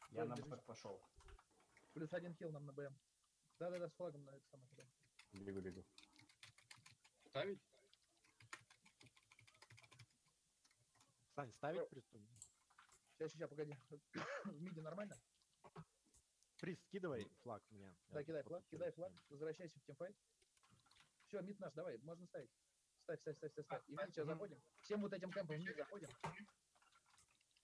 Я на Б пошел. Плюс 1 хил нам на БМ. Да-да-да, с флагом на это самое. Бегу. Ставить? Сань, ставить приступ? Сейчас, погоди. В миде нормально? Приз, скидывай флаг мне. Да, кидай флаг, возвращайся в тимфайт. Все, мид наш, давай, можно ставить. Ставь. И мы сейчас заходим. Всем вот этим кемпом в мид заходим.